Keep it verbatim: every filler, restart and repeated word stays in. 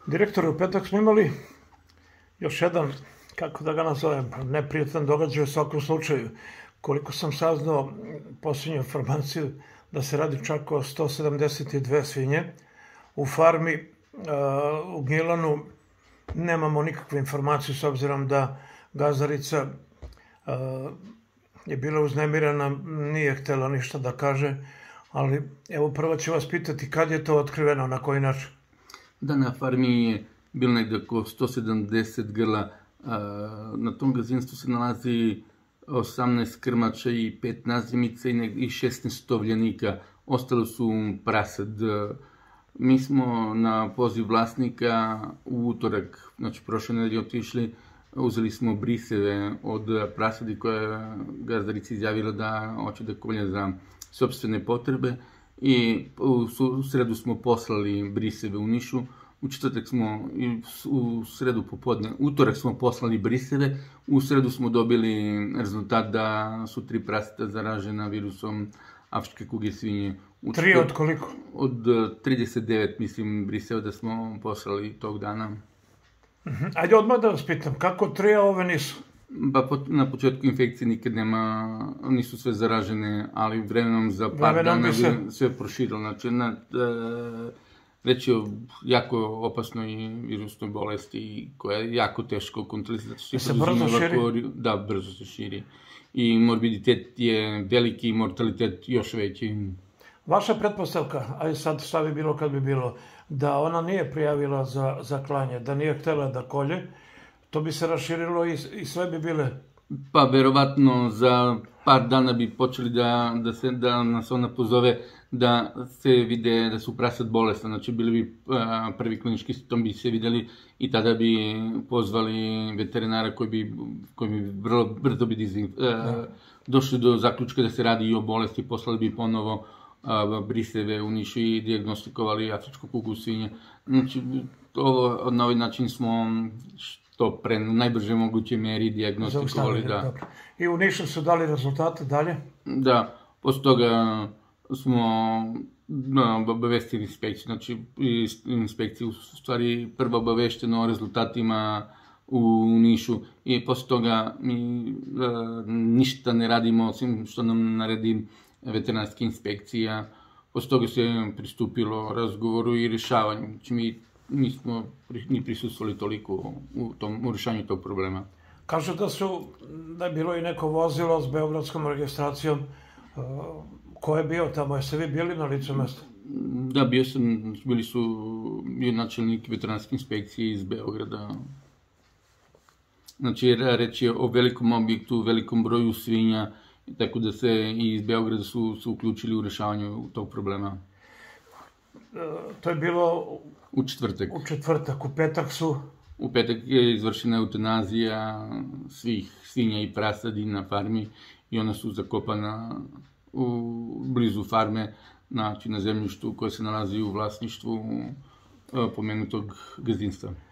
Direktore, u petak smo imali još jedan, kako da ga nazovem, neprijatan događaj u svakom slučaju. Koliko sam saznao posljednju informaciju da se radi čak o sto sedamdeset dve svinje u farmi u Gnjilanu. Nemamo nikakve informacije s obzirom da gazdarica je bila uznemirena, nije htjela ništa da kaže, ali evo prvo ću vas pitati kad je to otkriveno, na koji način? Da, na farmi je bilo negdje oko sto sedamdeset grla. Na tom gazdinstvu se nalazi osamnaest krmača i pet nazimica i šesnaest tovljenika. Ostalo su prasad. Mi smo na poziv vlasnika u utorak, znači prošle nedelje otišli, uzeli smo briseve od prasadi koja je gazdarica izjavila da hoće da kolje za sopstvene potrebe i u sredu smo poslali briseve u Nišu. U četvrtak smo, u sredu popodne, utorak smo poslali briseve, u sredu smo dobili rezultat da su tri praseta zaražena virusom afričke kuge svinje. Tri od koliko? Od trideset devet, mislim, briseva da smo poslali tog dana. Ajde odmah da vas pitam, kako tri, a ove nisu? Pa na početku infekcije nikad nema, nisu sve zaražene, ali vremenom za par dana bi sve proširilo. Znači, već je jako opasnoj virusnoj bolesti koja je jako teško kontrolisati. Se brzo širi? Da, brzo se širi. I morbiditet je veliki i mortalitet još veći. Vaša pretpostavka, a sad šta bi bilo kad bi bilo, da ona nije prijavila za klanje, da nije htjela da kolje, to bi se raširilo i sve bi bile? Pa, verovatno za par dana bi počeli da nas ona pozove da se vide da su prasad bolesna, znači bili bi prvi klinički simptom bi se videli i tada bi pozvali veterinara koji bi vrlo brzo bi došli do zaključka da se radi i o bolesti, poslali bi ponovo briseve u Nišu i dijagnostikovali afričku kugu svinje. Znači, na ovaj način smo to pre najbrže moguće meri dijagnostikovali. I u Nišu su dali rezultate dalje? Da, posle toga smo obavestili inspekciju, znači inspekcija u stvari prvo obavešteno o rezultatima u Nišu i posle toga mi ništa ne radimo osim što nam naredi veterinarska inspekcija. Posle toga se pristupilo razgovoru i rješavanju. Znači mi nismo ni prisustvovali toliko u rješavanju tog problema. Kažu da su, da je bilo i neko vozilo s beogradskom registracijom. Ko je bio tamo? Jeste vi bili na licu mesta? Da, bio sam, bili su bio načelnik veterinarske inspekcije iz Beograda. Znači, reč je o velikom objektu, velikom broju svinja, tako da se i iz Beograda su uključili u rješavanju tog problema. To je bilo u četvrtak. U četvrtak, u petak su? U petak je izvršena eutanazija svih svinja i prasadi na farmi i ona su zakopana blizu farme, znači na zemljištu koje se nalazi u vlasništvu pomenutog gazdinstva.